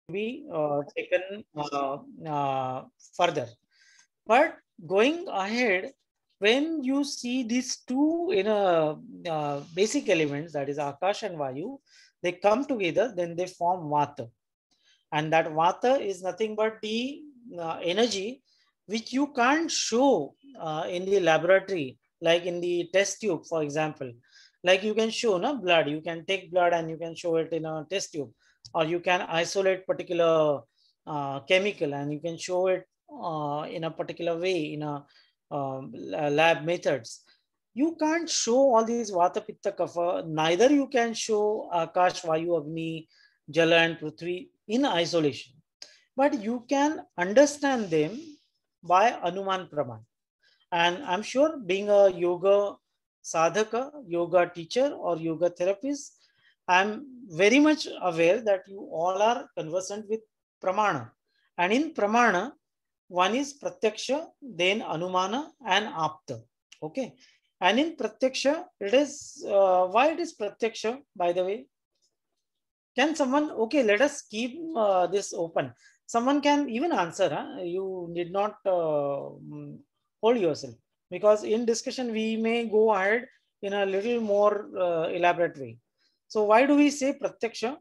be taken further. But going ahead, when you see these two in a basic elements, that is Akash and Vayu, they come together, then they form Vata. And that Vata is nothing but the energy which you can't show in the laboratory, like in the test tube, for example. Like you can show no blood, you can take blood and you can show it in a test tube, or you can isolate particular chemical and you can show it in a particular way in a lab methods. You can't show all these Vata, Pitta, Kapha. Neither you can show Akash, Vayu, Agni, Jala and Prithvi in isolation. But you can understand them by Anuman Praman. And I'm sure being a yoga sadhaka, yoga teacher or yoga therapist, I'm very much aware that you all are conversant with Pramana. And in Pramana, one is Pratyaksha, then Anumana and Apta. Okay. And in Pratyaksha, it is, why it is Pratyaksha, by the way? Can someone, okay, let us keep this open. Someone can even answer. Huh? You need not hold yourself, because in discussion we may go ahead in a little more elaborate way. So why do we say Pratyaksha?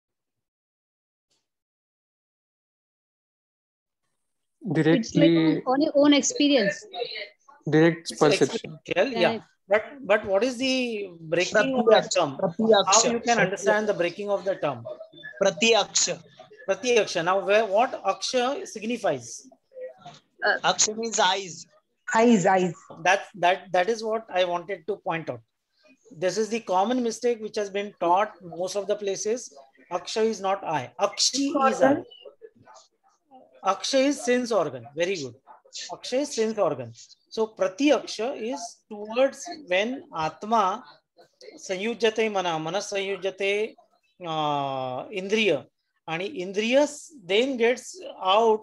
It's like Directly, on your own experience. direct It's perception. experiential, yeah. Right. But what is the breaking of that Pratyaksha. term? How Pratyaksha. you can understand the breaking of the term? Pratyaksha. Pratyaksha. Now, what aksha signifies? Aksha means eyes. Eyes. That is what I wanted to point out. This is the common mistake which has been taught most of the places. Aksha is not eye. Akshi is eye. Aksha is sense organ. Very good. Aksha is sense organ. So Prati Aksha is towards when Atma Sanyujate mana, manas Sanyujate Indriya. And Indriya then gets out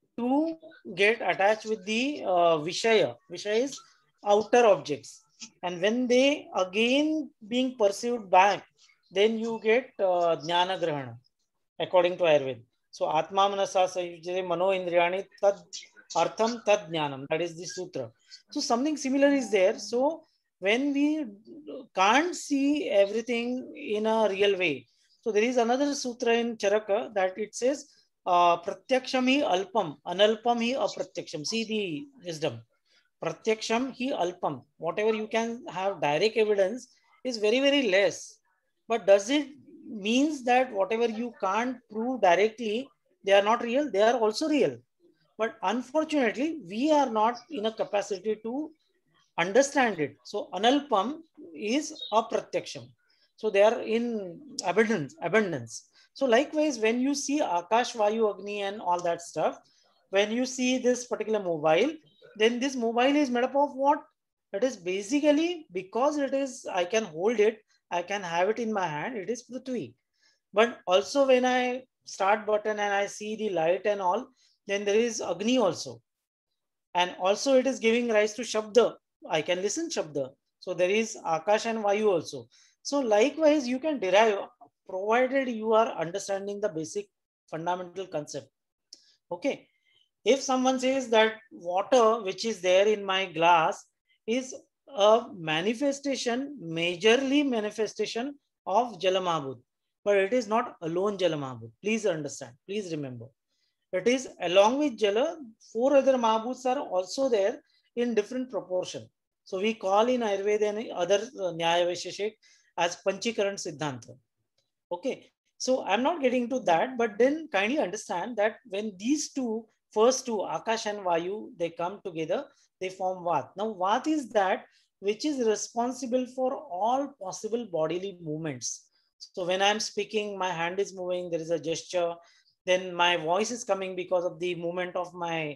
to get attached with the Vishaya. Vishaya is outer objects. And when they again being pursued back, then you get Jnana Grahana, according to Ayurveda. So Atma Manasa Sayujate Mano Indriyani Tad Artham Tad Jnanam. That is the sutra. So something similar is there. So when we can't see everything in a real way, so there is another sutra in Charaka that it says Pratyaksham hi alpam, analpam hi apratyaksham. See the wisdom. Pratyaksham hi alpam. Whatever you can have direct evidence is very, very less. But does it means that whatever you can't prove directly, they are not real? They are also real. But unfortunately, we are not in a capacity to understand it. So analpam is apratyaksham. So they are in abundance. So likewise, when you see Akash, Vayu, Agni and all that stuff, when you see this particular mobile, then this mobile is made up of what? It is basically, because it is, I can hold it, I can have it in my hand, it is Prithvi. But also when I start button and I see the light and all, then there is Agni also. And also it is giving rise to Shabda. I can listen Shabda. So there is Akash and Vayu also. So likewise, you can derive, provided you are understanding the basic fundamental concept. Okay. If someone says that water which is there in my glass is a manifestation, majorly manifestation of Jalamabud, but it is not alone Jalamabud. Please understand. Please remember. It is along with Jala, 4 other Mahabuds are also there in different proportion. So we call in Ayurveda and other Nyaya Vaisheshik as Panchikaran Siddhanta. Okay. So I'm not getting to that, but then kindly understand that when these two, first two, Akash and Vayu, they come together, they form Vat. Now Vat is that which is responsible for all possible bodily movements. So when I'm speaking, my hand is moving, there is a gesture, then my voice is coming because of the movement of my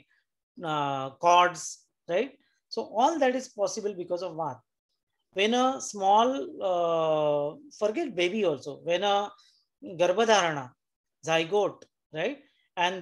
chords, right? So all that is possible because of Vat. When a small, forget baby also, when a Garbhadharana, zygote, right? And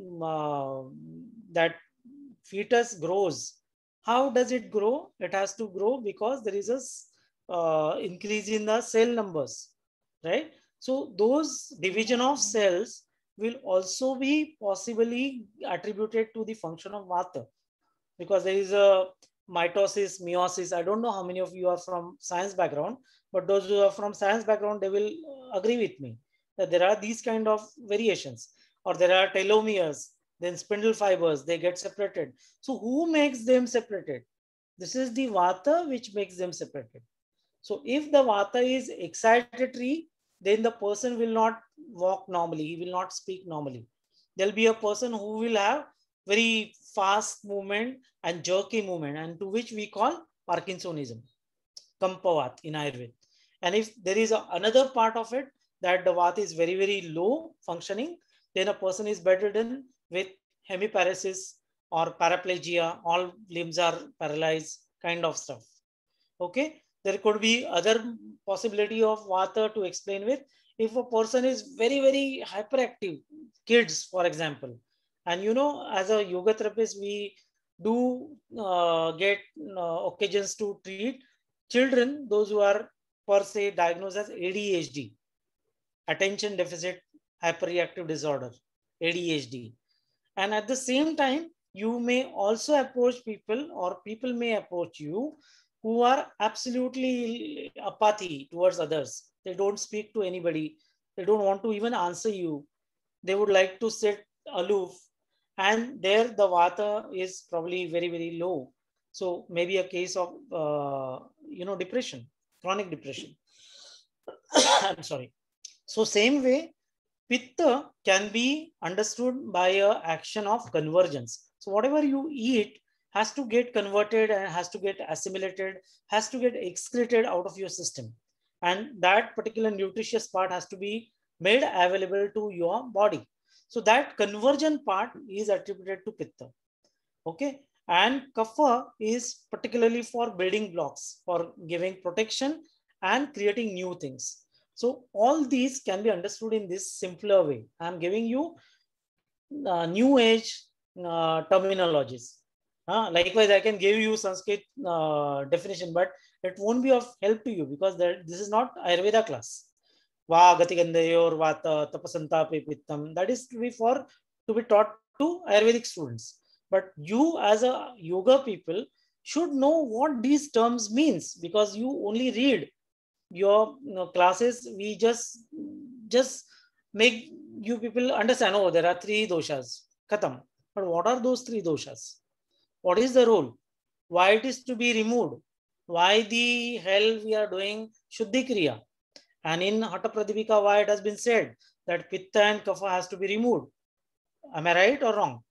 that fetus grows. How does it grow? It has to grow because there is a increase in the cell numbers, right? So those division of cells, will also be possibly attributed to the function of Vata, because there is a mitosis, meiosis. I don't know how many of you are from science background, but those who are from science background, they will agree with me that there are these kind of variations, or there are telomeres, then spindle fibers, they get separated. So who makes them separated? This is the Vata which makes them separated. So if the Vata is excitatory, then the person will not walk normally, he will not speak normally. There'll be a person who will have very fast movement and jerky movement, and to which we call Parkinsonism, Kampavat in Ayurveda. And if there is another part of it, that the Vata is very, very low functioning, then a person is bedridden with hemiparesis or paraplegia, all limbs are paralyzed, kind of stuff. Okay, there could be other possibility of Vata to explain with, if a person is very, very hyperactive, kids, for example. And you know, as a yoga therapist, we do get occasions to treat children, those who are per se diagnosed as ADHD, attention deficit hyperreactive disorder, ADHD. And at the same time, you may also approach people, or people may approach you, who are absolutely apathy towards others. They don't speak to anybody. They don't want to even answer you. They would like to sit aloof. And there the Vata is probably very, very low. So maybe a case of, depression, chronic depression. I'm sorry. So same way, Pitta can be understood by an action of convergence. So whatever you eat has to get converted and has to get assimilated, has to get excreted out of your system. And that particular nutritious part has to be made available to your body. So that conversion part is attributed to Pitta. Okay. And Kapha is particularly for building blocks, for giving protection and creating new things. So all these can be understood in this simpler way. I'm giving you new age terminologies. Likewise, I can give you Sanskrit definition, but it won't be of help to you, because this is not Ayurveda class. Va gati gandayor vata tapasantape pittam. That is to be taught to Ayurvedic students. But you as a yoga people should know what these terms means, because you only read your classes. We just make you people understand, oh, there are 3 doshas, khatam. But what are those 3 doshas? What is the role? Why it is to be removed? Why the hell we are doing Shuddhi Kriya? And in Hatha Pradipika, why it has been said that Pitta and Kapha has to be removed? Am I right or wrong?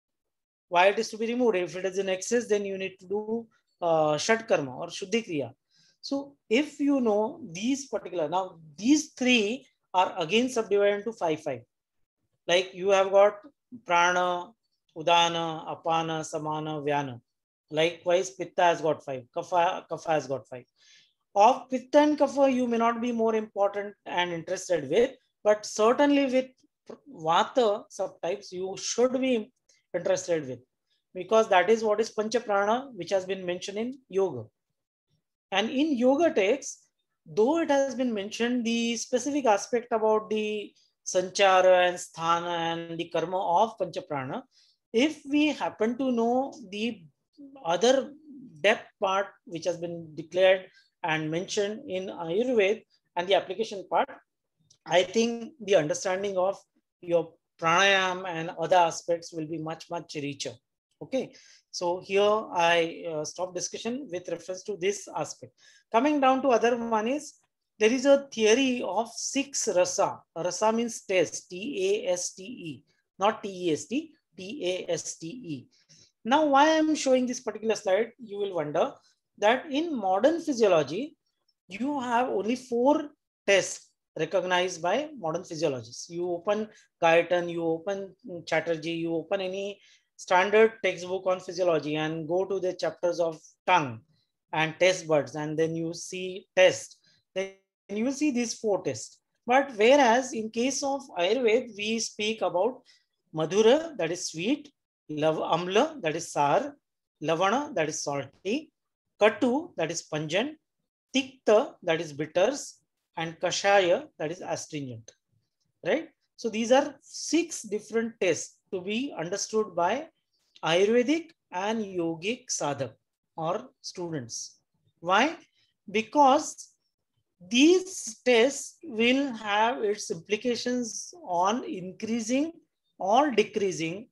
Why it is to be removed? If it is in excess, then you need to do Shat Karma or Shuddhi Kriya. So if you know these particular, now these 3 are again subdivided into 5. Like you have got Prana, Udana, Apana, Samana, Vyana. Likewise, Pitta has got 5. Kapha has got 5. Of Pitta and Kapha, you may not be more important and interested with, but certainly with Vata subtypes, you should be interested with, because that is what is Pancha Prana, which has been mentioned in yoga. And in yoga texts, though it has been mentioned the specific aspect about the Sanchara and Sthana and the Karma of Pancha Prana, if we happen to know the other depth part which has been declared and mentioned in Ayurveda and the application part, I think the understanding of your pranayam and other aspects will be much, much richer. Okay. So here I stop discussion with reference to this aspect. Coming down to other one is, there is a theory of 6 rasa. Rasa means taste, T-A-S-T-E, not T-E-S-T, T-A-S-T-E. Now, why I'm showing this particular slide, you will wonder that in modern physiology, you have only 4 tests recognized by modern physiologists. You open Guyton, you open Chatterjee, you open any standard textbook on physiology and go to the chapters of tongue and taste buds, and then you see test, then you will see these 4 tests. But whereas in case of Ayurveda, we speak about Madhura, that is sweet, Amla, that is sour, Lavana, that is salty, Katu, that is pungent, Tikta, that is bitters, and Kashaya, that is astringent, right? So these are 6 different tests to be understood by Ayurvedic and yogic sadhak or students. Why? Because these tests will have its implications on increasing or decreasing,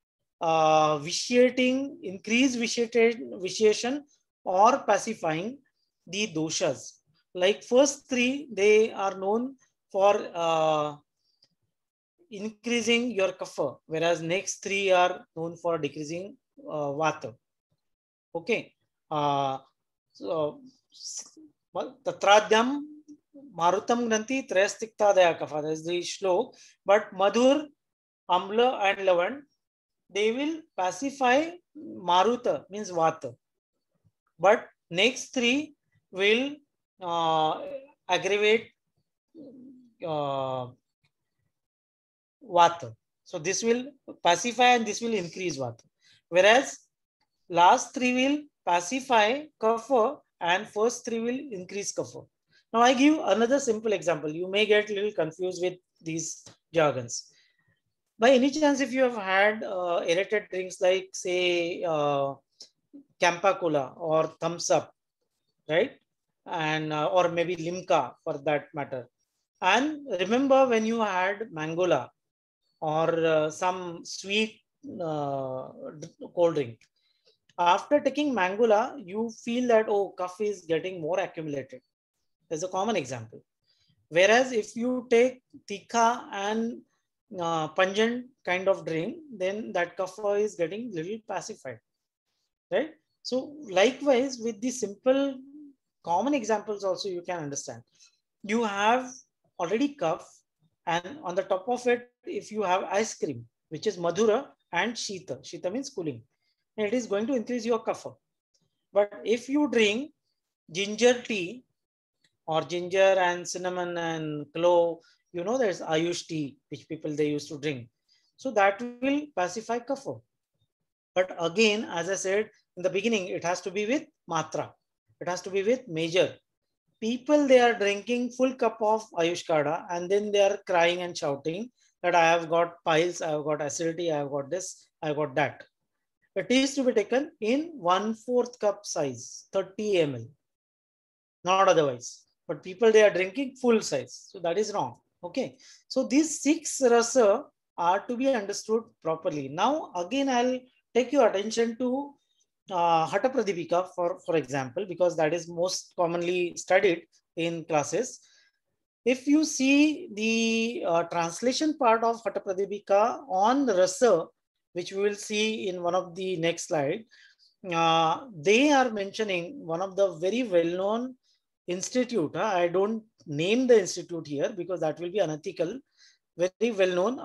vitiation or pacifying the doshas. Like first 3, they are known for increasing your kapha, whereas next 3 are known for decreasing vata. Okay. So Tatradhyam Marutam Granti Trayastikta Kapha. That is the shlok. But Madhur, Amla, and Lavan, they will pacify Maruta, means Vata. But next 3 will aggravate Vata. So this will pacify and this will increase Vata. Whereas last 3 will pacify Kapha and first 3 will increase Kapha. Now I give another simple example. You may get a little confused with these jargons. By any chance, if you have had aerated drinks like say Campa Cola or Thumbs Up, right? And or maybe Limca for that matter. And remember when you had Mangola or some sweet cold drink. After taking Mangola, you feel that, oh, coffee is getting more accumulated. There's a common example. Whereas if you take tikha and pungent kind of drink, then that kapha is getting little pacified, right? So likewise with the simple common examples also you can understand. You have already cough, and on the top of it, if you have ice cream, which is madhura and shita. Shita means cooling. And it is going to increase your kapha. But if you drink ginger tea or ginger and cinnamon and clove, you know, there's Ayush tea, which people they used to drink. So that will pacify kapha. But again, as I said in the beginning, it has to be with matra. It has to be with measure. People, they are drinking full cup of Ayush Kada and then they are crying and shouting that I have got piles, I have got acidity, I have got this, I have got that. It is to be taken in 1/4 cup size, 30 ml, not otherwise. But people, they are drinking full size. So that is wrong. Okay. So these 6 rasa are to be understood properly. Now, again, I'll take your attention to Hatha Pradipika, for example, because that is most commonly studied in classes. If you see the translation part of Hatha Pradipika on rasa, which we will see in one of the next slide, they are mentioning one of the very well-known institute. I don't name the institute here because that will be unethical. Very well-known.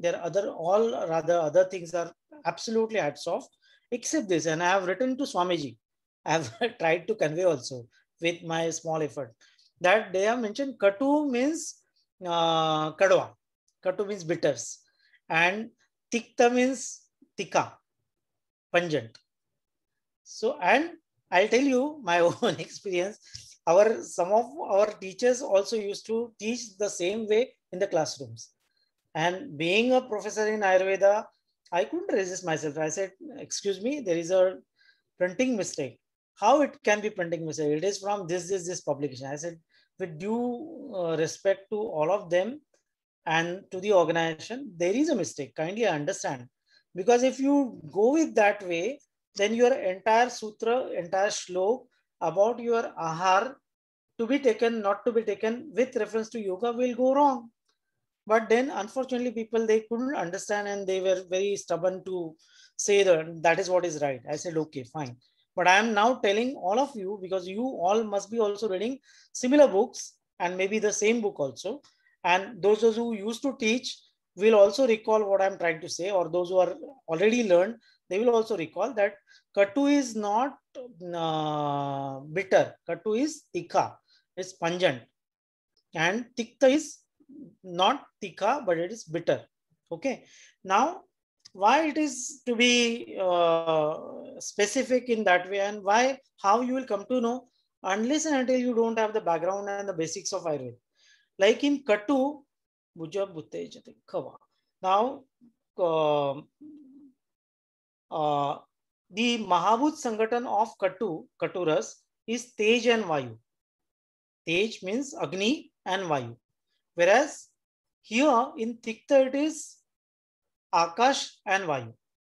Other things are absolutely hats off, except this. And I have written to Swamiji. I have tried to convey also with my small effort that they have mentioned Katu means kadwa. Katu means bitters. And Tikta means tika, pungent. So, and I'll tell you my own experience. Some of our teachers also used to teach the same way in the classrooms. And being a professor in Ayurveda, I couldn't resist myself. I said, excuse me, there is a printing mistake. How it can be printing mistake? It is from this publication. I said, with due respect to all of them and to the organization, there is a mistake. Kindly understand. Because if you go with that way, then your entire sutra, entire shlok about your ahar to be taken, not to be taken with reference to yoga will go wrong. But then unfortunately people, they couldn't understand and they were very stubborn to say that is what is right. I said, okay, fine. But I am now telling all of you, because you all must be also reading similar books and maybe the same book also. And those who used to teach will also recall what I'm trying to say, or those who are already learned, they will also recall that Katu is not bitter. Katu is tikha, it's pungent. And tikta is not tikha, but it is bitter. Okay. Now, why it is to be specific in that way, and why, how you will come to know unless and until you don't have the background and the basics of Ayurveda. Like in Katu, Bhuja Bhutejate Khava. Now, the Mahabhut Sanghatan of Katuras is Tej and Vayu. Tej means Agni and Vayu. Whereas here in Tikta it is Akash and Vayu.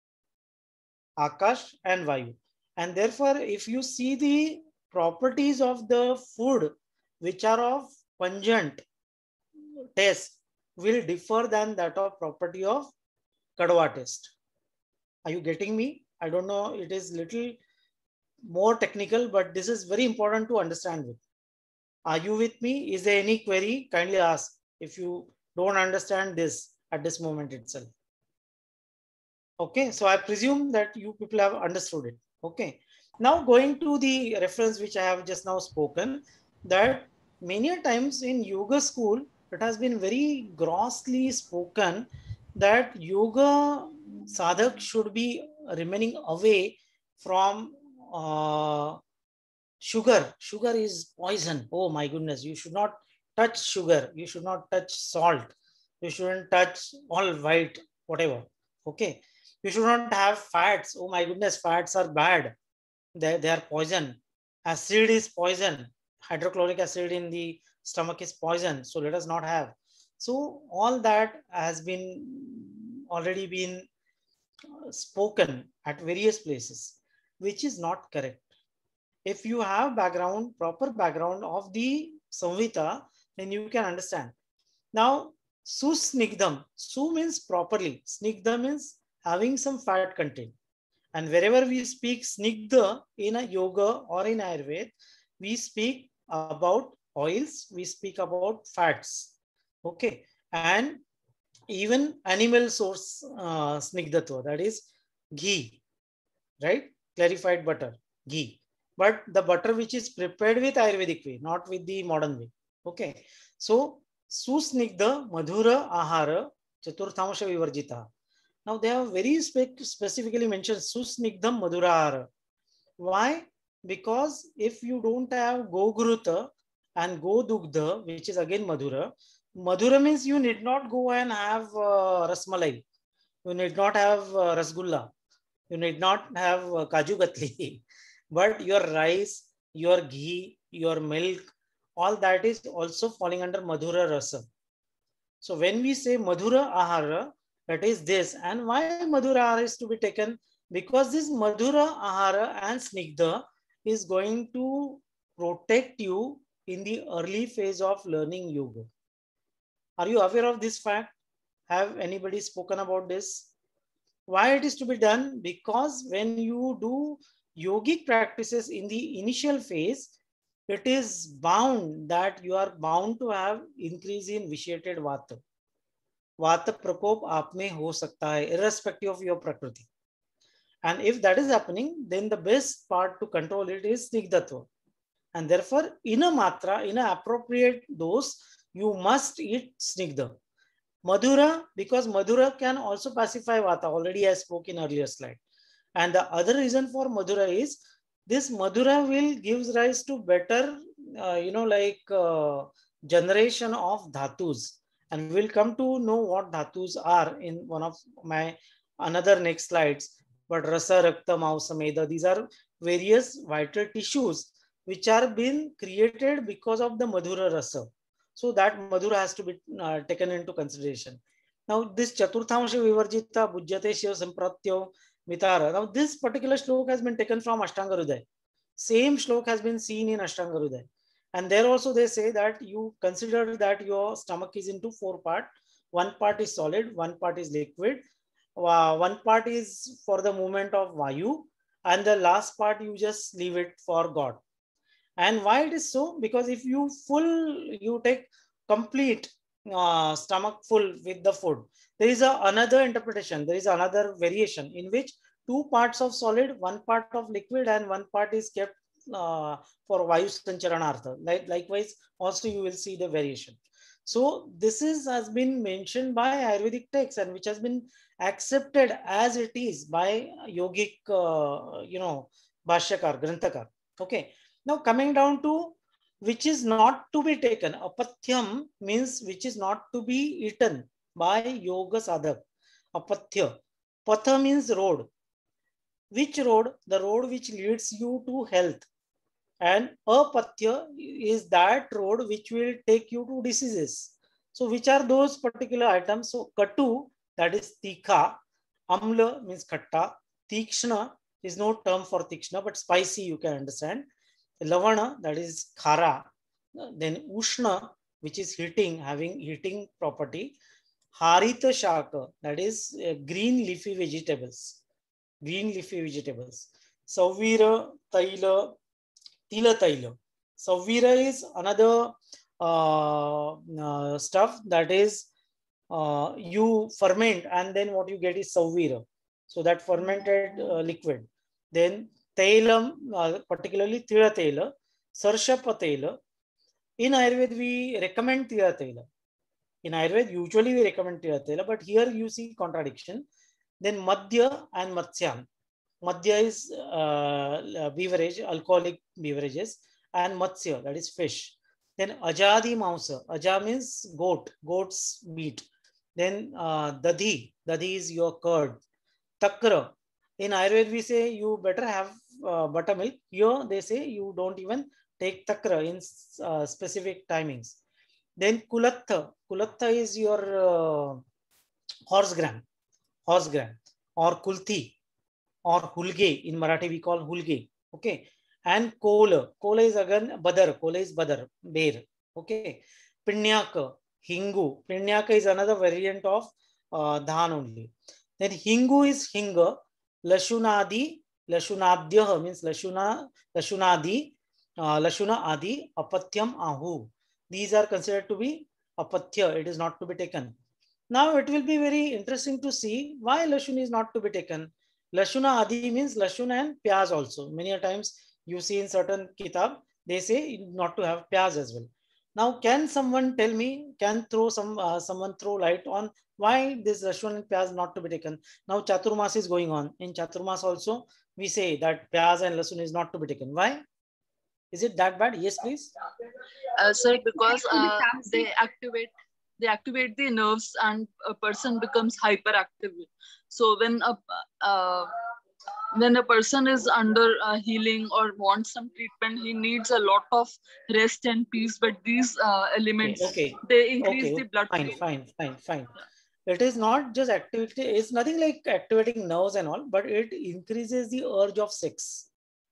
Akash and Vayu. And therefore, if you see the properties of the food which are of pungent taste will differ than that of property of Kadwa taste. Are you getting me? I don't know, it is little more technical, but this is very important to understand with. Are you with me? Is there any query? Kindly ask if you don't understand this at this moment itself. Okay, so I presume that you people have understood it. Okay, now going to the reference which I have just now spoken, that many times in yoga school, it has been very grossly spoken that yoga sadhak should be remaining away from sugar. Sugar is poison. Oh my goodness, you should not touch sugar. You should not touch salt. You shouldn't touch all white, whatever. Okay. You should not have fats. Oh my goodness, fats are bad. They are poison. Acid is poison. Hydrochloric acid in the stomach is poison. So let us not have. So all that has been already been spoken at various places, which is not correct. If you have background, proper background of the Samhita, then you can understand. Now, susnigdham. Su means properly. Snigdha means having some fat content. And wherever we speak snigdha in a yoga or in Ayurveda, we speak about oils, we speak about fats. Okay. And even animal source snigdhatva, that is ghee, right? Clarified butter, ghee. But the butter which is prepared with Ayurvedic way, not with the modern way. Okay. So, susnigdha madhura ahara chaturthamasha vivarjita. Now they have very specifically mentioned susnigdham madhura ahara. Why? Because if you don't have gogruta and godugdha, which is again madhura, madhura means you need not go and have rasmalai. You need not have rasgulla. You need not have kaju katli. But your rice, your ghee, your milk, all that is also falling under madhura rasa. So when we say madhura ahara, that is this. And why madhura ahara is to be taken? Because this madhura ahara and snigdha is going to protect you in the early phase of learning yoga. Are you aware of this fact? Have anybody spoken about this? Why it is to be done? Because when you do yogic practices in the initial phase, it is bound that you are bound to have increase in vitiated vata. Vata prakop aap mein ho sakta hai, irrespective of your prakriti. And if that is happening, then the best part to control it is snigdhatva. And therefore, in a matra, in an appropriate dose, you must eat snigdha. Madhura, because Madhura can also pacify Vata. Already I spoke in earlier slide. And the other reason for Madhura is this Madhura will gives rise to better, generation of dhatus. And we'll come to know what dhatus are in one of my another next slides. But Rasa, Rakta, Mausameda, these are various vital tissues which are being created because of the Madhura Rasa. So that Madhura has to be taken into consideration. Now this Chaturthamasha Vivarjita Bhujyate Shiva Sampratyo Vitara. Now this particular shlok has been taken from Ashtanga Hridaya. Same shlok has been seen in Ashtanga Hridaya. And there also they say that you consider that your stomach is into 4 parts. One part is solid, one part is liquid. One part is for the movement of Vayu. And the last part you just leave it for God. And why it is so? Because if you take complete stomach full with the food, there is another interpretation. There is another variation in which 2 parts of solid, 1 part of liquid, and 1 part is kept for Vayu Sancharanartha. Likewise, also you will see the variation. So this has been mentioned by Ayurvedic texts and which has been accepted as it is by yogic, Bhashyakar, Granthakar. Okay. Now coming down to which is not to be taken. Apathyam means which is not to be eaten by yoga sadhak. Apathya. Patha means road. Which road? The road which leads you to health. And apatya is that road which will take you to diseases. So which are those particular items? So katu, that is tikha. Amla means khatta. Tikshna is no term for tikshna, but spicy you can understand. Lavana, that is khara. Then ushna, which is heating, having heating property. Harita shaka, that is green leafy vegetables. Green leafy vegetables. Savira, taila, tila taila. Savira is another stuff that is you ferment, and then what you get is savira. So that fermented liquid. Then tailam, particularly tila taila, sarshapa taila. In Ayurveda, we recommend tila taila. In Ayurveda, usually we recommend tila taila, but here you see contradiction. Then madhya and matsyan. Madhya is beverage, alcoholic beverages, and matsya, that is fish. Then ajadi mausa. Aja means goat, goat's meat. Then dadhi, dadhi is your curd. Takra. In Ayurveda, we say you better have buttermilk. Here they say you don't even take takra in specific timings. Then kulatha. Kulatha is your horse gram or kulthi or hulge. In Marathi we call hulge. Okay. And kola. Kola is again badar. Kola is badar, bear. Okay. Pinyaka, hingu. Pinyaka is another variant of dhan only. Then hingu is hinga. Lashunadi, lashunadhyah means lashunadi, lashuna adi, apatyam ahu. These are considered to be apatya. It is not to be taken. Now it will be very interesting to see why lashun is not to be taken. Lashuna adi means lashun and pyaz also. Many a times you see in certain kitab, they say not to have pyaz as well. Now, can someone tell me, can throw someone throw light on why this lashun and pyaz not to be taken? Now Chaturmas is going on. In Chaturmas also, we say that pyaz and lashun is not to be taken. Why? Is it that bad? Yes, please. Sir, because they activate the nerves and a person becomes hyperactive. So when a person is under healing or wants some treatment, he needs a lot of rest and peace. But these elements, they increase the blood flow. Fine. It is not just activity. It's nothing like activating nerves and all, but it increases the urge of sex.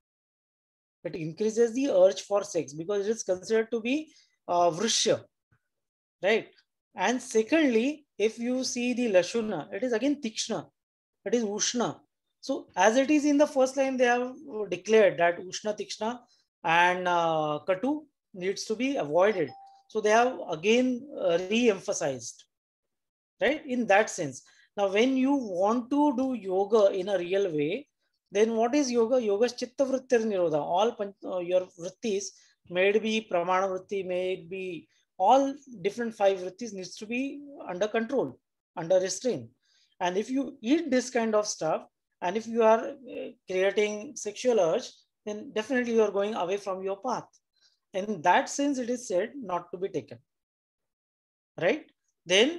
It increases the urge for sex because it is considered to be vrishya, right? And secondly, if you see the lashuna, it is again tikshna. It is ushna. So as it is in the first line, they have declared that ushna, tikshna and katu needs to be avoided. So they have again re-emphasized, right? In that sense. Now, when you want to do yoga in a real way, then what is yoga? Yoga is chitta vrittir nirodha. All your vrittis, may it be pramana vritti, may it be all different 5 vrittis needs to be under control, under restraint. And if you eat this kind of stuff, and if you are creating sexual urge, then definitely you are going away from your path. In that sense, it is said not to be taken, right? Then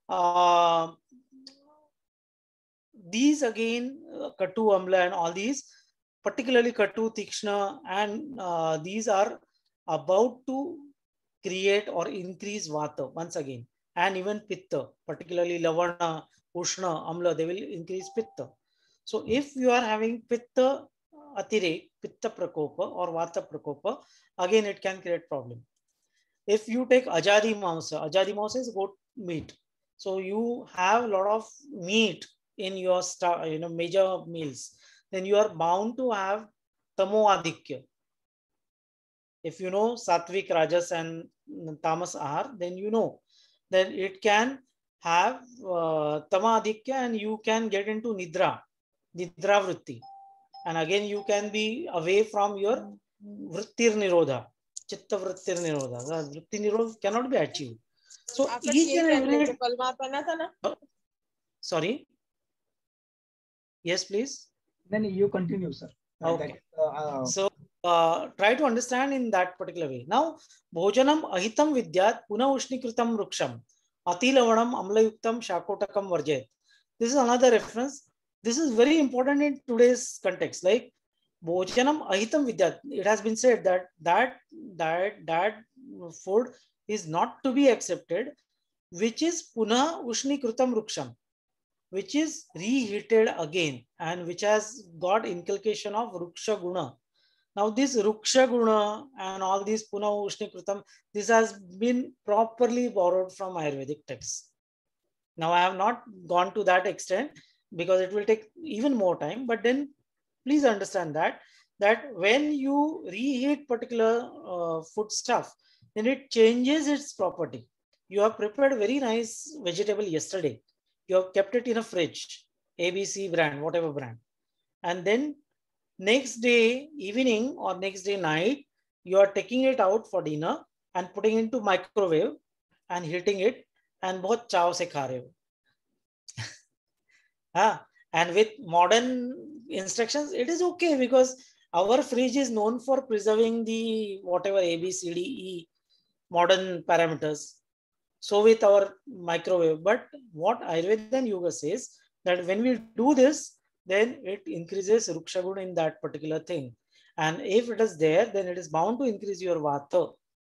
these again, katu, amla and all these, particularly katu, tikshna, and these are about to create or increase vata once again, and even pitta, particularly lavana, ushna, amla, they will increase pitta. So if you are having pitta atirek, pitta prakopa or vata prakopa, again it can create problem. If you take ajadi mausa is goat meat. So you have a lot of meat in your major meals, then you are bound to have tamo adhikya. If you know sattvic, rajas and tamas ahar, then you know that it can have tama adhikya and you can get into nidra vritti. And again, you can be away from your vrittir nirodha, chitta vrittir nirodha. Vritti nirodha cannot be achieved. So each and every... Sorry. Yes, please. Then you continue, sir. Okay. So try to understand in that particular way. Now, bhojanam ahitam vidyat puna ushnikritam ruksham atilavanam amlayuktam shakotakam varjet. This is another reference. This is very important in today's context. Like bhojanam ahitam vidyat. It has been said that food is not to be accepted, which is puna ushnikritam ruksham, which is reheated again and which has got inculcation of ruksha guna. Now this ruksha guna and all these puna ushni kritam, this has been properly borrowed from Ayurvedic texts. Now I have not gone to that extent because it will take even more time, but then please understand that when you reheat particular food stuff, then it changes its property. You have prepared very nice vegetable yesterday. You have kept it in a fridge, ABC brand, whatever brand. And then next day evening or next day night, you are taking it out for dinner and putting into microwave and heating it and बहुत चाव से खा रहे हो. And with modern instructions, it is okay because our fridge is known for preserving the whatever A, B, C, D, E modern parameters. So with our microwave, but what Ayurveda and Yoga says that when we do this, then it increases Ruksha Guna in that particular thing. And if it is there, then it is bound to increase your Vata.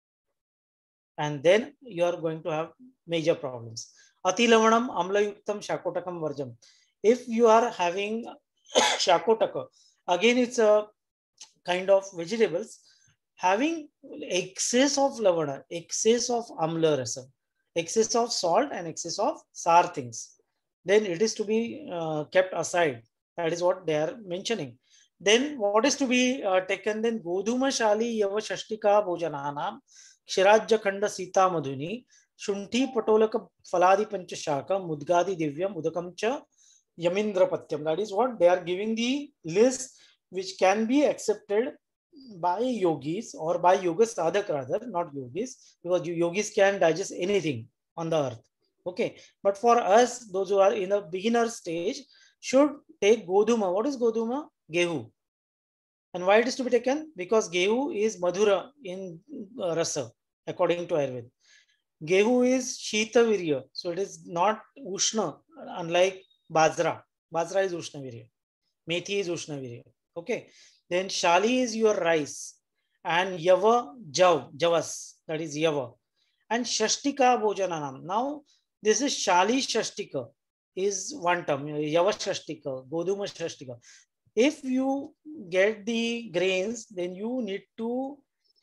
And then you are going to have major problems. Atilavanam amlayuktam shakotakam varjam. If you are having shakotaka, again it's a kind of vegetables having excess of lavana, excess of amla rasa, excess of salt and excess of sour things, then it is to be kept aside. That is what they are mentioning. Then what is to be taken? Then Godhuma Shali Yava Shashtika Bhojananam Kshirajya Khanda Sita Madhuni Shunti Patolaka Faladi Panchashaka Mudgadi Divyam Udakamcha Yamindra Patyam. That is what they are giving the list which can be accepted by yogis or by yoga sadhak rather, not yogis, because yogis can digest anything on the earth. Okay, but for us, those who are in a beginner stage, should take Godhuma. What is Godhuma? Gehu. And why it is to be taken? Because Gehu is Madhura in Rasa, according to Ayurveda. Gehu is Shita Virya. So it is not Ushna, unlike Bajra. Bajra is Ushna Virya. Methi is Ushna Virya. Okay. Then Shali is your rice. And Yava, Javas. That is Yava. And Shashtika Bhojananam. Now, this is Shali Shashtika is one term. Yava Shashtika, Godhuma Shashtika. If you get the grains, then you need to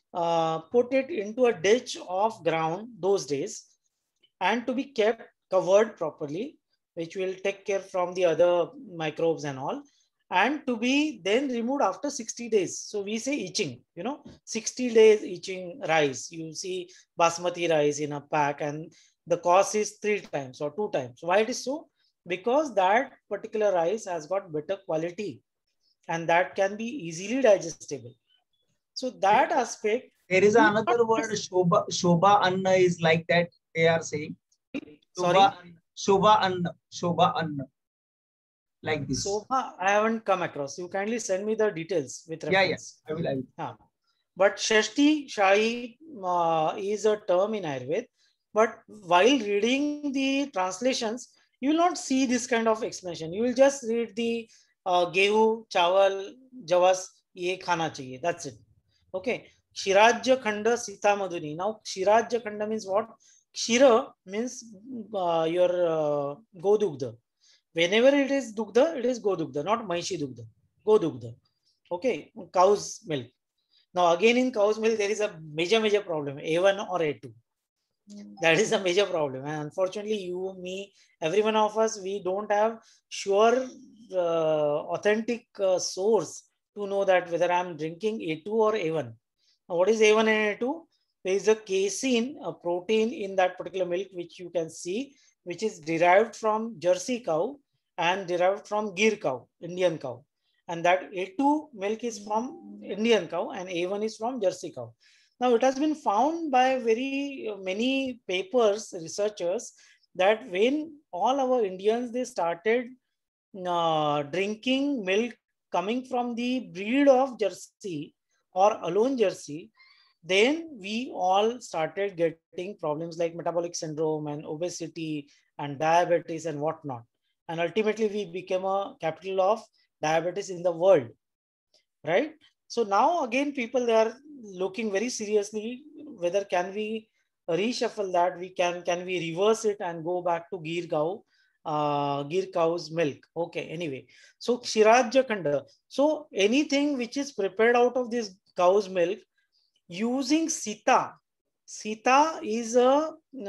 put it into a ditch of ground those days and to be kept covered properly, which will take care from the other microbes and all, and to be then removed after 60 days. So we say itching, 60 days itching rice. You see basmati rice in a pack and the cost is 3 times or 2 times. Why it is so? Because that particular rice has got better quality and that can be easily digestible. So that aspect. There is another word, Shobha Anna is like that they are saying. Shobha Anna. Like this. Shobha, I haven't come across. You kindly send me the details with reference. Yeah, I will. But Shashti Shahi is a term in Ayurveda. But while reading the translations, you will not see this kind of explanation. You will just read the Gehu, Chawal, Javas, ye khana chahiye. That's it. Okay. Kshirajya Khanda Sita Madhuni. Now, Kshirajya Khanda means what? Kshira means your Godugdha. Whenever it is Dugdha, it is Godugdha, not Maishi Dugdha. Godugdha. Okay. Cow's milk. Now, again in cow's milk, there is a major problem. A1 or A2. That is a major problem. And unfortunately, you, me, every one of us, we don't have sure, authentic source to know that whether I'm drinking A2 or A1. Now, what is A1 and A2? There is a casein, a protein in that particular milk, which you can see, which is derived from Jersey cow and derived from Gir cow, Indian cow. And that A2 milk is from Indian cow and A1 is from Jersey cow. Now, it has been found by very many papers, researchers, that when all our Indians, they started drinking milk coming from the breed of Jersey, or alone jersey, then we all started getting problems like metabolic syndrome and obesity and diabetes and whatnot. And ultimately we became a capital of diabetes in the world, right? So now again, people, they are looking very seriously whether can we reshuffle that, can we reverse it and go back to Gir cow's milk. Okay, anyway, so Kshirajya Khanda. So anything which is prepared out of this cow's milk using Sita. Sita is a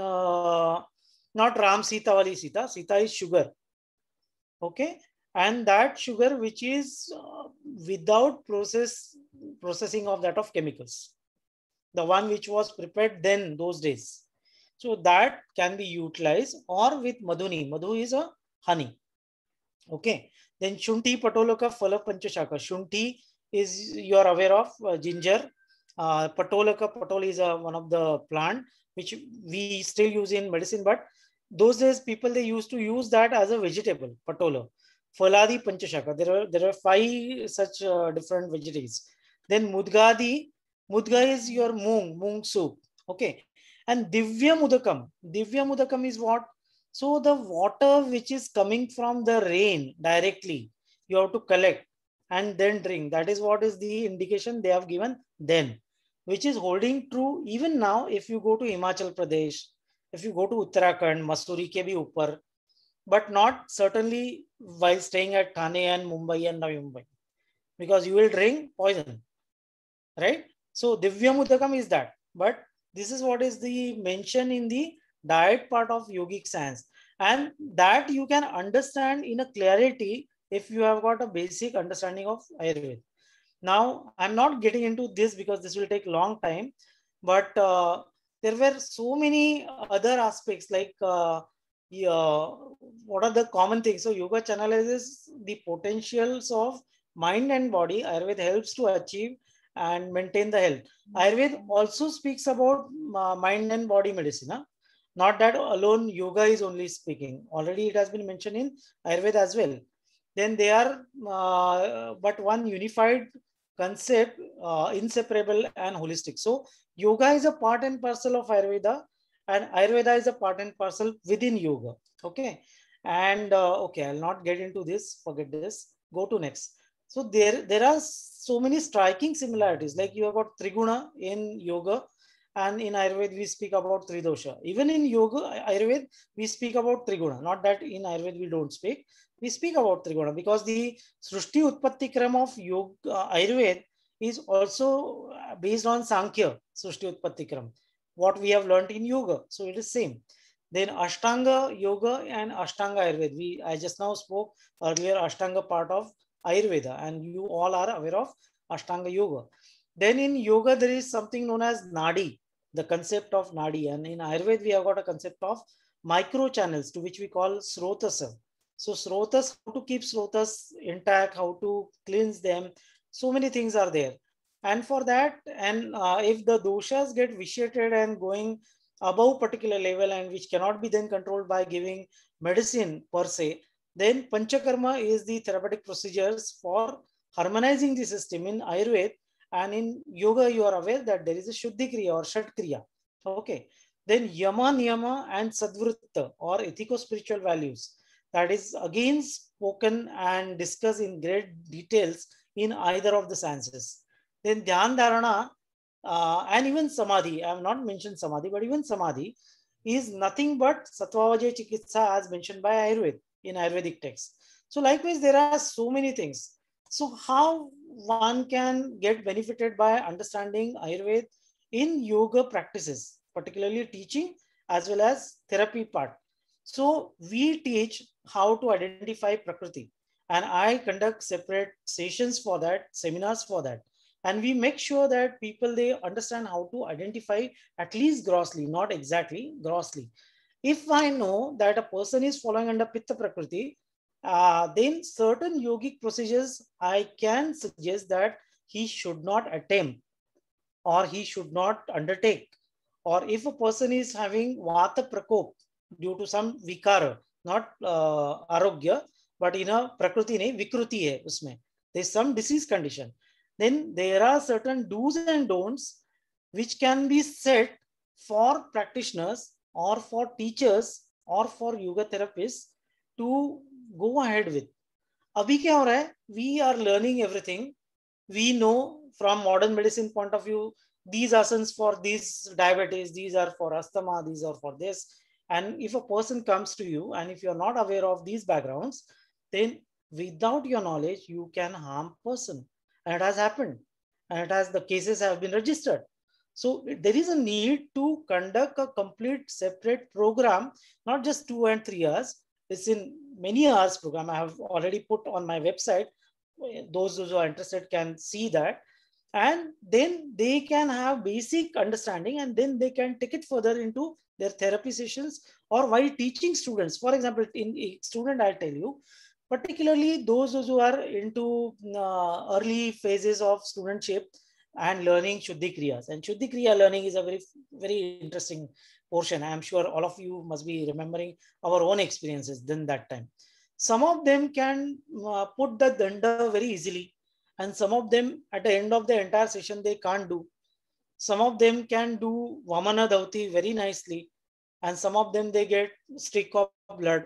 not Ram Sita wali Sita. Sita is sugar. Okay, and that sugar which is without processing of that of chemicals, the one which was prepared then those days. So that can be utilized, or with Madhuni. Madhu is a honey. Okay, then Shunti Patolaka Phala Panchashaka. Shunti is, you are aware of, ginger. Patolaka, patol is one of the plant which we still use in medicine, but those days people, they used to use that as a vegetable, patola. Phaladi Panchashaka. There are 5 such different vegetables. Then Mudgadi. Mudga is your moong soup. Okay. And Divya Mudakam. Divya Mudakam is what? So the water which is coming from the rain directly, you have to collect and then drink. That is what is the indication they have given then, which is holding true even now. If you go to Himachal Pradesh, if you go to Uttarakhand, Masuri ke bhi upar, but not certainly while staying at Thane and Mumbai and Navi Mumbai, because you will drink poison, right? So Divya Mudakam is that, but this is what is the mention in the diet part of yogic science, and that you can understand in a clarity if you have got a basic understanding of Ayurveda. Now, I'm not getting into this because this will take a long time, but there were so many other aspects like what are the common things? So yoga channelizes the potentials of mind and body. Ayurveda helps to achieve and maintain the health. Ayurveda also speaks about mind and body medicine. Huh? Not that alone yoga is only speaking. Already it has been mentioned in Ayurveda as well. Then they are but one unified concept, inseparable and holistic. So yoga is a part and parcel of Ayurveda, and Ayurveda is a part and parcel within yoga. Okay. And okay, I'll not get into this. Forget this. Go to next. So there are so many striking similarities. Like you have got Triguna in yoga, and in Ayurveda we speak about Tridosha. Even in yoga, Ayurveda, we speak about Triguna. Not that in Ayurveda we don't speak. We speak about Triguna because the Srushti Utpatti Kram of yoga, Ayurveda is also based on Sankhya, Srushti Utpatti Kram, what we have learned in yoga. So it is same. Then Ashtanga Yoga and Ashtanga Ayurveda. I just now spoke earlier Ashtanga part of Ayurveda, and you all are aware of Ashtanga Yoga. Then in yoga, there is something known as Nadi, the concept of Nadi. And in Ayurveda, we have got a concept of micro channels, to which we call Srotasa. So Srotas, how to keep Srotas intact, how to cleanse them. So many things are there. And for that, and if the doshas get vitiated and going above particular level, and which cannot be then controlled by giving medicine per se, then Panchakarma is the therapeutic procedures for harmonizing the system in Ayurveda. And in yoga, you are aware that there is a Shuddhi Kriya or Shat Kriya. Okay. Then Yama, Niyama and Sadvritta or ethico-spiritual values. That is again spoken and discussed in great details in either of the sciences. Then Dhyan Dharana and even Samadhi. I have not mentioned Samadhi, but even Samadhi is nothing but Sattva-Vajaya Chikitsa as mentioned by Ayurveda in Ayurvedic texts. So likewise, there are so many things. So how one can get benefited by understanding Ayurveda in yoga practices, particularly teaching as well as therapy part. So we teach how to identify Prakriti, and I conduct separate sessions for that, seminars for that. And we make sure that people, they understand how to identify at least grossly, not exactly, grossly. If I know that a person is following under Pitta Prakriti, then certain yogic procedures I can suggest that he should not attempt or he should not undertake. Or if a person is having Vata Prakop due to some Vikara, not Arogya, but in a Prakriti ne Vikruti hai usme. There is some disease condition. then there are certain do's and don'ts which can be set for practitioners or for teachers or for yoga therapists to go ahead with. Abhi kya ho raha hai? We are learning everything. We know from modern medicine point of view, these asanas for these diabetes, these are for asthma, these are for this. And if a person comes to you and if you're not aware of these backgrounds, then without your knowledge, you can harm person. And it has happened. And the cases have been registered. So there is a need to conduct a complete separate program, not just 2 and 3 hours. It's in many hours program. I have already put on my website. Those who are interested can see that. And then they can have basic understanding and then they can take it further into their therapy sessions or while teaching students. For example, in a student, I'll tell you, particularly those who are into early phases of studentship and learning Shuddhi Kriyas. And Shuddhi Kriya learning is a very, very interesting portion. I'm sure all of you must be remembering our own experiences then that time. Some of them can put the danda very easily. And some of them at the end of the entire session, they can't do. Some of them can do Vamana Dhauti very nicely. And some of them, they get streak of blood.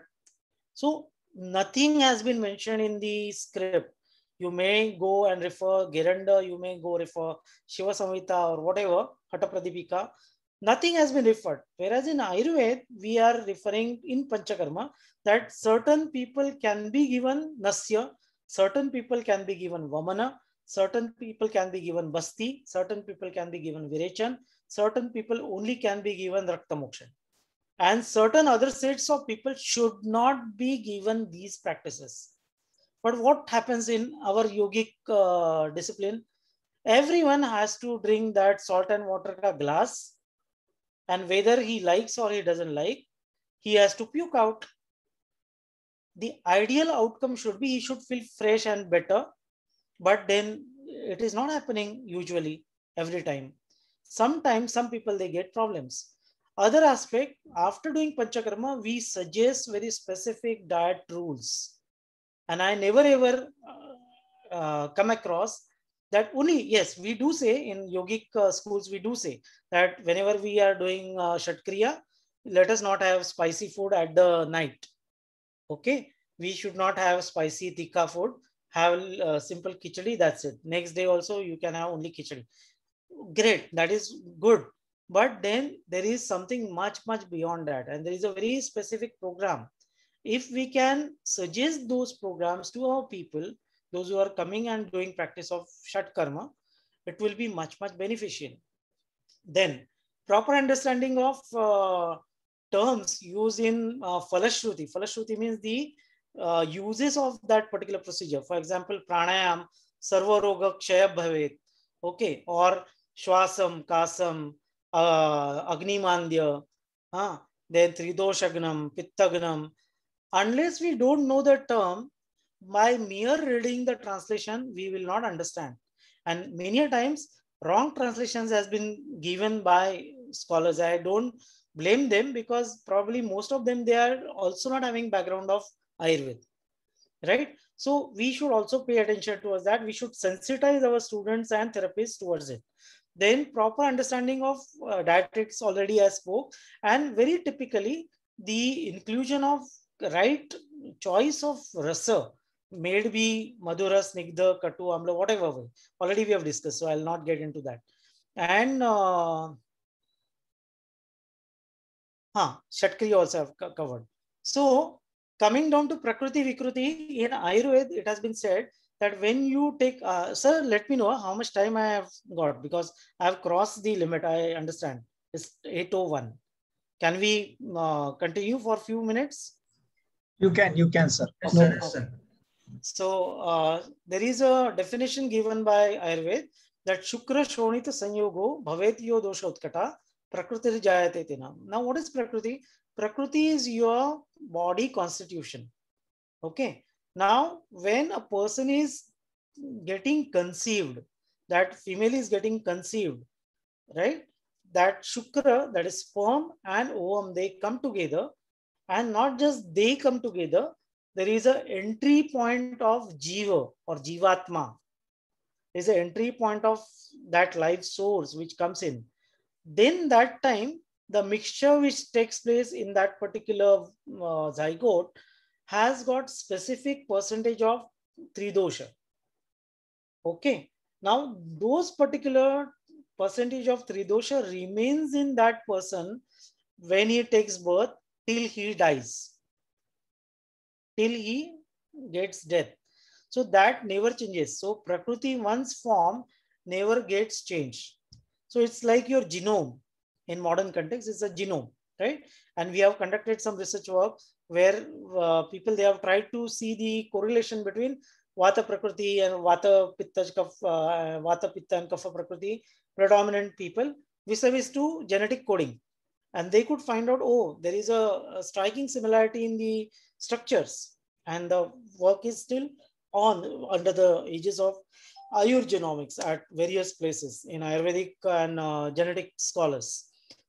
So nothing has been mentioned in the script. You may go and refer Giranda, you may go refer Shiva Samhita or whatever, Hatha Pradipika. Nothing has been referred. Whereas in Ayurveda, we are referring in Panchakarma that certain people can be given Nasya, certain people can be given Vamana, certain people can be given Basti, certain people can be given Virechan, certain people only can be given Rakta Moksha. And certain other sets of people should not be given these practices. But what happens in our yogic discipline? Everyone has to drink that salt and water ka glass, and whether he likes or he doesn't like, he has to puke out. The ideal outcome should be he should feel fresh and better, but then it is not happening usually every time. Sometimes some people, they get problems. Other aspect, after doing Panchakarma, we suggest very specific diet rules. And I never ever come across that only, yes, we do say in yogic schools, we do say that whenever we are doing Shatkriya, let us not have spicy food at the night. Okay, we should not have spicy tikka food, have simple khichdi, that's it. Next day also you can have only khichdi. Great, that is good. But then there is something much, much beyond that. And there is a very specific program. If we can suggest those programs to our people, those who are coming and doing practice of Shat Karma, it will be much, much beneficial. Then proper understanding of terms used in Falashruti. Falashruti means the uses of that particular procedure. For example, pranayam, sarva roga kshaya bhavet, okay, or shwasam, kasam, agnimandya, then tridoshagnam, pittagnam. Unless we don't know the term, by mere reading the translation, we will not understand. And many times, wrong translations has been given by scholars. I don't blame them because probably most of them, they are also not having background of Ayurveda, right? So we should also pay attention towards that. We should sensitize our students and therapists towards it. Then proper understanding of dietetics already I spoke, and very typically the inclusion of right choice of rasa, may it be madhura, snigdha, katu, amla, whatever way. Already we have discussed, so I'll not get into that. And Shatkriya also have covered. So coming down to Prakriti Vikruti, in Ayurveda, it has been said that when you take, sir, let me know how much time I have got because I have crossed the limit. I understand it's 8:01. Can we continue for a few minutes? You can, sir. Yes, no, sir. Sir. So there is a definition given by Ayurveda that Shukra Shonita Sanyogo Bhavetyo Dosha Utkata Prakriti Jayate Tina. Now, what is Prakriti? Prakriti is your body constitution. Okay. Now, when a person is getting conceived, that female is getting conceived, right? That Shukra, that is sperm and ovum, they come together, and not just they come together, there is an entry point of Jiva or Jivatma. is the entry point of that life source which comes in. Then that time, the mixture which takes place in that particular zygote has got specific percentage of Tridosha. Okay. Now, those particular percentage of Tridosha remains in that person when he takes birth till he dies, till he gets death. So that never changes. So Prakriti once formed never gets changed. So it's like your genome. In modern context, it's a genome, right? And we have conducted some research work where people, they have tried to see the correlation between Vata Prakriti and Vata Pitta and Kapha Prakriti predominant people vis-a-vis to genetic coding. And they could find out, oh, there is a striking similarity in the structures. And the work is still on under the aegis of Ayur genomics at various places in Ayurvedic and genetic scholars.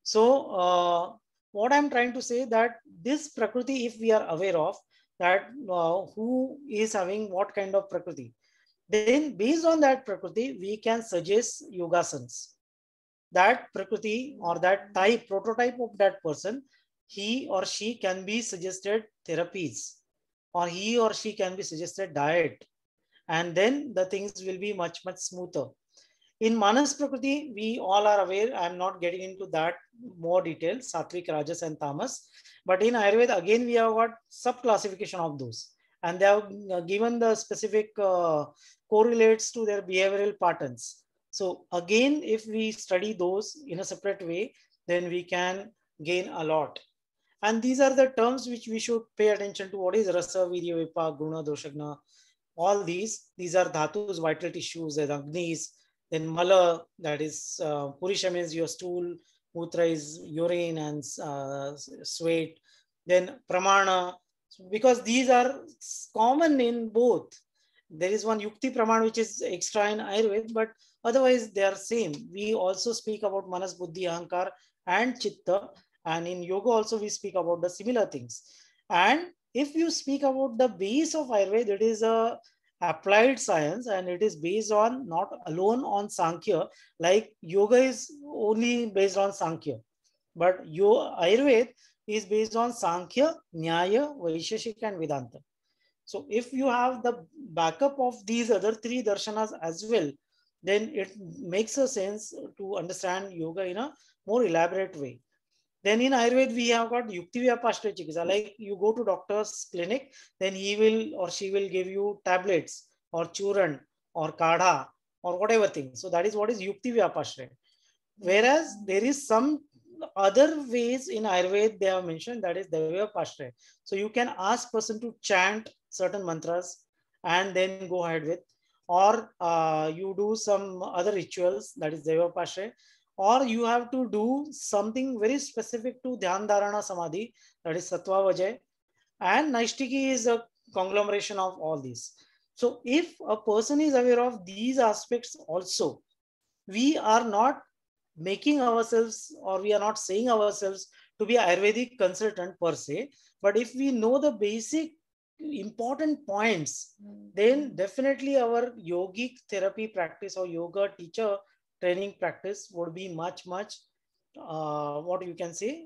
So what I'm trying to say that this Prakriti, if we are aware of that who is having what kind of Prakriti, then based on that Prakriti, we can suggest yogasanas. That Prakriti or that type, prototype of that person, he or she can be suggested therapies, or he or she can be suggested diet, and then the things will be much, much smoother. In Manas Prakriti, we all are aware, I'm not getting into that more detail, Satvik, Rajas and Tamas. But in Ayurveda, again, we have got sub-classification of those. And they have given the specific correlates to their behavioral patterns. So again, if we study those in a separate way, then we can gain a lot. And these are the terms which we should pay attention to. What is Rasa, Virya, Vipak, Guna, Doshagna? All these are dhatus, vital tissues, as Agnis. Then Mala, that is Purisha means your stool, Mutra is urine and sweat. Then Pramana, because these are common in both. There is one Yukti Pramana which is extra in Ayurveda, but otherwise they are same. We also speak about Manas, Buddhi, Ahankar and Chitta. And in yoga also we speak about the similar things. And if you speak about the base of Ayurveda, it is a applied science and it is based on not alone on Sankhya, like yoga is only based on Sankhya, but Ayurveda is based on Sankhya, Nyaya, Vaisheshik and Vedanta. So if you have the backup of these other three darshanas as well, then it makes a sense to understand yoga in a more elaborate way. Then in Ayurveda, we have got Yukti Vyapashya Chikitsa. Like you go to doctor's clinic, then he will or she will give you tablets or churan or kadha or whatever thing. So that is what is Yukti Vyapashya. Whereas there is some other ways in Ayurveda they have mentioned, that is Daiva Pashya. So you can ask person to chant certain mantras and then go ahead with, or you do some other rituals, that is Daiva Pashya. Or you have to do something very specific to Dhyan Dharana Samadhi, that is Sattva Vajay. And Naishtiki is a conglomeration of all these. So if a person is aware of these aspects also, we are not making ourselves, or we are not saying ourselves to be Ayurvedic consultant per se, but if we know the basic important points, then definitely our yogic therapy practice or yoga teacher training practice would be much, much, what you can say,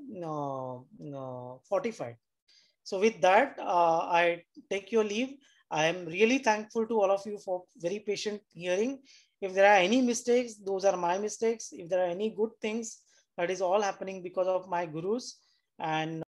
fortified. So with that, I take your leave. I am really thankful to all of you for very patient hearing. If there are any mistakes, those are my mistakes. If there are any good things, that is all happening because of my gurus. And